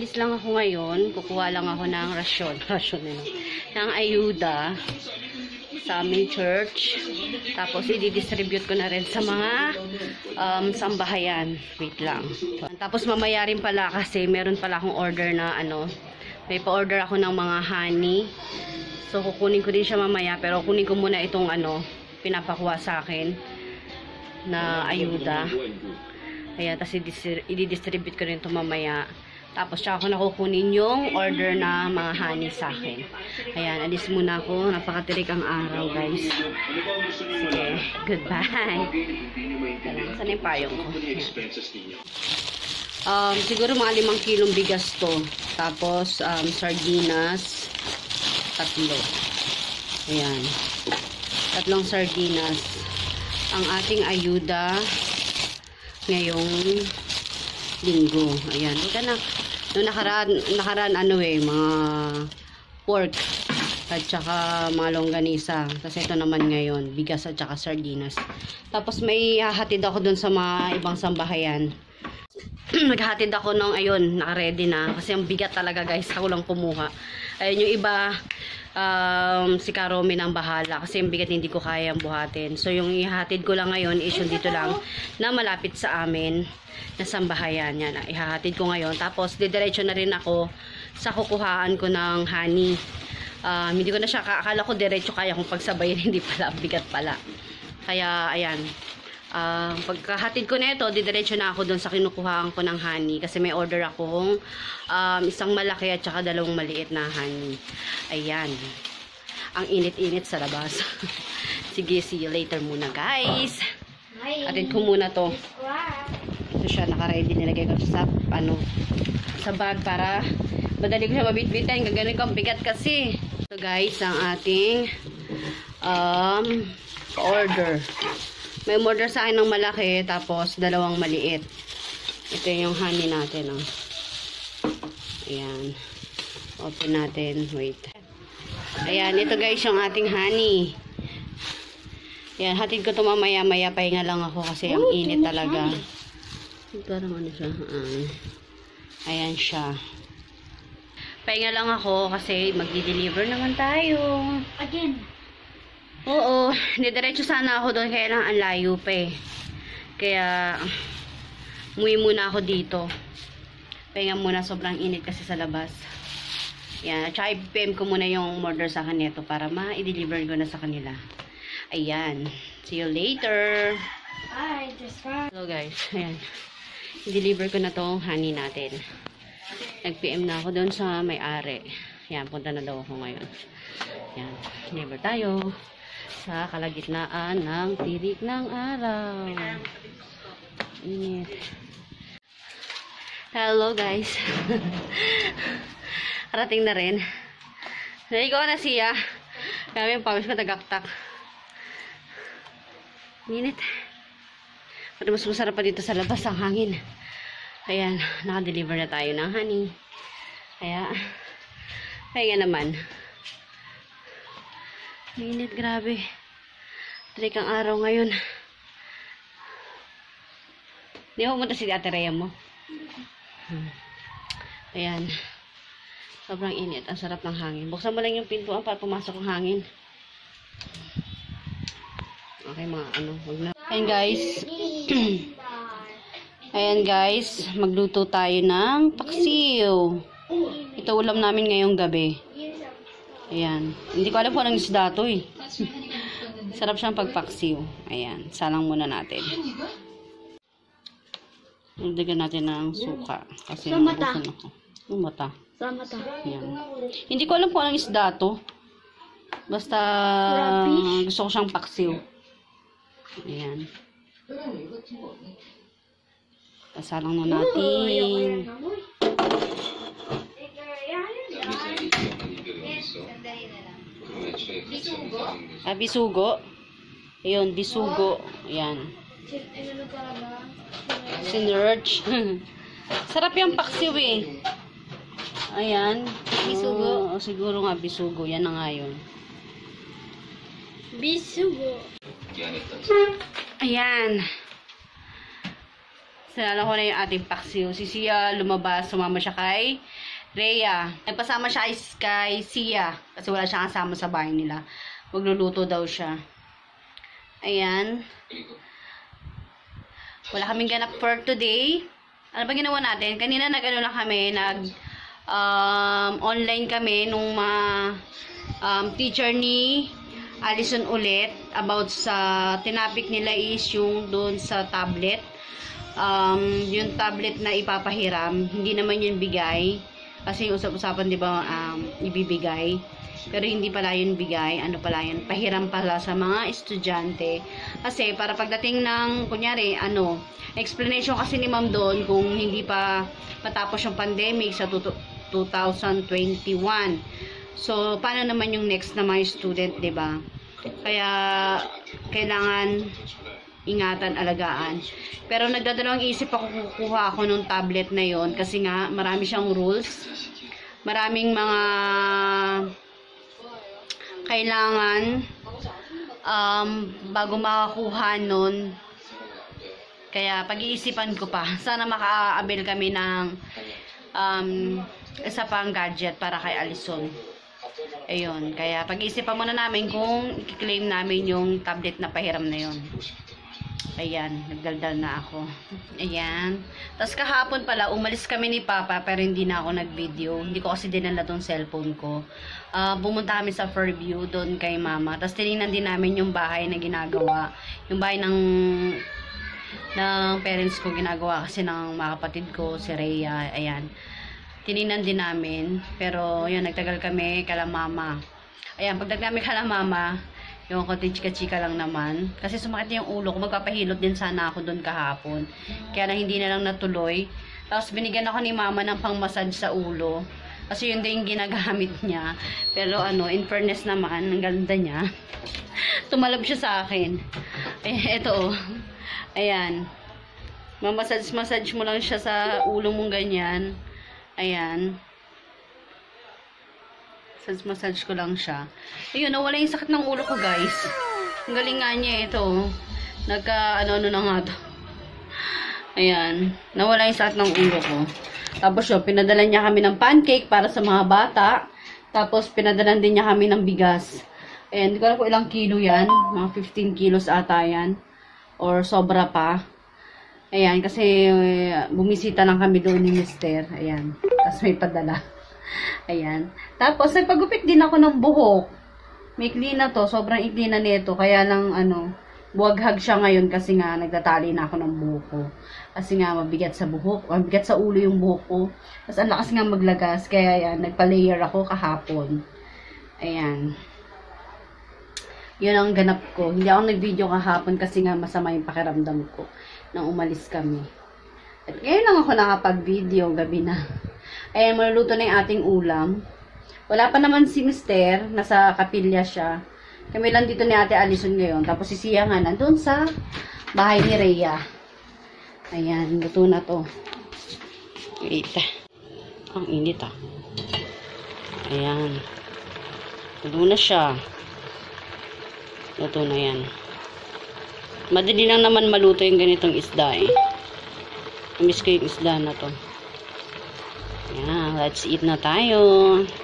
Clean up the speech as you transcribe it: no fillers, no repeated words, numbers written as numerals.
aalis lang ako ngayon. Kukuha lang ako ng rasyon. Ng ayuda sa aming church. Tapos, i-distribute ko na rin sa mga sambahayan. Wait lang. Tapos, mamaya rin pala kasi meron pala akong order na may pa-order ako ng mga honey. So, kukunin ko din siya mamaya. Pero, kunin ko muna itong pinapakuha sa akin na ayuda. Ayan, tapos i-distribute ko rin ito mamaya. Tapos, tsaka ako nakukunin yung order na mga honey sa akin. Ayan, alis muna ako. Napakatirik ang araw, guys. Sige, goodbye. Saan yung payong ko? Siguro mga 5 kilong bigas to. Tapos, sardinas. 3. Ayan. 3 sardinas. Ang ating ayuda ngayong linggo. Ayan. Noong nakaraan mga pork at saka mga longganisa. Kasi ito naman ngayon, bigas at saka sardinas. Tapos may hahatid ako dun sa mga ibang sambahayan. Naghahatid ako nung ayun, naka-ready na. Kasi ang bigat talaga, guys. Ako lang kumuha. Ayun yung iba, si Karomi nang bahala. Kasi yung bigat hindi ko kayang buhatin. So yung ihahatid ko lang ngayon is yung dito lang na malapit sa amin na sambahayan. Yan, ihahatid ko ngayon. Tapos didiretso na rin ako sa kukuhaan ko ng honey. Hindi ko na siya, akala ko diretso kaya kung pagsabayin, hindi pala, bigat pala. Kaya ayan, pagkahatid ko na ito, didiretso na ako doon sa kinukuhaan ko ng honey. Kasi may order akong isang malaki at saka 2 maliit na honey. Ayan. Ang init-init sa labas. Sige, see you later muna, guys. Atin ko muna to. Ito siya, naka-ready. Nilagay ko sa sa bag para madali ko siya mabitbitan. Gaganin ko ang bigat kasi. So guys, ang ating order. May order sa akin ng malaki, tapos 2 maliit. Ito yung honey natin, oh. Ayan. Open natin. Wait. Ayan, ito guys yung ating honey. Ayan, hatid ko ito mamaya-maya. Pahinga lang ako kasi ang init talaga. Parang siya. Ayan siya. Pahinga lang ako kasi magdi-deliver naman tayo. Again. Oo, didiretso sana ako doon kaya lang ang layo pa eh. Kaya umuwi muna ako dito. Pahinga muna, sobrang init kasi sa labas. Yan, at saka i-PM ko muna yung order sa kanito para ma-i-deliver ko na sa kanila. Ayan, see you later. Bye, just fine. So guys, ayan. I-deliver ko na tong honey natin. Nag-PM na ako doon sa may-ari. Yan, punta na daw ako ngayon. Yan, deliver tayo sa kalagitnaan ng tirik ng araw. Init. Hello guys. Rating na rin. Naligo na siya. Kami yung pawis ko tagaktak. Init. Pero mas masarap pa dito sa labas ang hangin. Ayan, naka-deliver na tayo ng honey. Kaya, kaya naman. Init, grabe. Trik ang araw ngayon. Di ba pumunta si Ate Rhea mo? Ayan. Sobrang init. Ang sarap ng hangin. Buksan mo lang yung pintuan para pumasok ang hangin. Okay, mga wag na. Ayan guys. Ayan guys. Magluto tayo ng paksiw. Ito ulam namin ngayong gabi. Ayan. Hindi ko alam kung anong isda to eh. Sarap siyang pagpaksiw. Ayan. Salang muna natin. Nagdagan natin ng suka. Kasi nabusan ako. Yung mata. Sa mata. Ayan. Hindi ko alam kung anong isda to. Basta gusto ko siyang paksiw. Ayan. Salang na natin. Bisugo. Ayun, bisugo. Ayan. Sinerge. Sarap yung paksiw eh. Ayan. Bisugo. Siguro nga bisugo. Yan na nga yun. Bisugo. Ayan. Sinala ko na yung ating paksiw. Si Sia lumabas, sumama siya kay Rhea. Nagpasama siya kay Sia kasi wala siyang kasama sa bahay nila. Magluluto daw siya. Ayan. Wala kaming ganap for today. Ano ba ginawa natin? Kanina nag-ano lang kami, online kami nung teacher ni Allison ulit about sa tinapik nila is yung doon sa tablet. Yung tablet na ipapahiram, hindi naman yun bigay. Kasi usap-usapan, di ba, ibibigay. Pero hindi pala yun bigay. Ano pala yun? Pahiram pala sa mga estudyante. Kasi para pagdating ng, kunyari, explanation kasi ni ma'am doon kung hindi pa matapos yung pandemic sa 2021. So, paano naman yung next na mga student, di ba? Kaya, kailangan ingatan, alagaan. Pero nagdadalawang isip ako kukuha ako nung tablet na yon kasi nga marami siyang rules. Maraming mga kailangan bago makakuha nun. Kaya pag-iisipan ko pa. Sana maka-avail kami ng isa pang gadget para kay Allison. Ayun. Kaya pag-iisipan muna namin kung i-claim namin yung tablet na pahiram na yon. Ayan, nagdaldal na ako. Ayan. Tapos kahapon pala, umalis kami ni Papa pero hindi na ako nag-video. Hindi ko kasi dinala tong cellphone ko. Bumunta kami sa Fairview doon kay Mama. Tapos tinignan din namin yung bahay na ginagawa. Yung bahay ng parents ko ginagawa kasi ng mga kapatid ko, si Rhea. Ayan. Tinignan din namin. Pero, yun, nagtagal kami kala Mama. Ayan, pagdating kami kala Mama, yung konti chika-chika lang naman. Kasi sumakit yung ulo ko. Magpapahilot din sana ako doon kahapon. Kaya na hindi na lang natuloy. Tapos binigyan ako ni Mama ng pang-massage sa ulo. Kasi yun din ginagamit niya. Pero in fairness naman, ang ganda niya. Tumalab siya sa akin. Ito oh. Ayan. Mamassage mo lang siya sa ulo mong ganyan. Ayan. Massage ko lang siya. Ayun, nawala yung sakit ng ulo ko, guys. Ang galing nga niya ito. Nagka-ano na nga to. Ayan. Nawala yung sakit ng ulo ko. Tapos yun, pinadala niya kami ng pancake para sa mga bata. Tapos pinadalan din niya kami ng bigas. Ayan, hindi ko alam kung ilang kilo yan. Mga 15 kilos ata yan. Or sobra pa. Ayan, kasi bumisita lang kami doon ni Mister. Ayan. Tapos may padala. Ayan. Tapos, nagpagupit din ako ng buhok. May ikli na to. Sobrang ikli na nito. Kaya lang, buwaghag siya ngayon kasi nga, nagtatali na ako ng buhok ko. Kasi nga, mabigat sa buhok. Mabigat sa ulo yung buhok ko. Tapos, ang lakas nga maglagas. Kaya, yan, nagpa-layer ako kahapon. Ayan. Yun ang ganap ko. Hindi ako nag-video kahapon kasi nga, masama yung pakiramdam ko nang umalis kami. At ngayon lang ako nakapag-video, gabi na. Ayan, maluluto na yung ating ulam. Wala pa naman si Mister. Nasa kapilya siya. Kami lang dito ni Ate Allison ngayon. Tapos si Sia nga nandun sa bahay ni Rhea. Ayan, luto na to. Wait. Ang init ah. Ayan. Luto na siya. Luto na yan. Madali lang naman maluto yung ganitong isda eh. Namiss ko yung isda na to. Ayan, let's eat na tayo.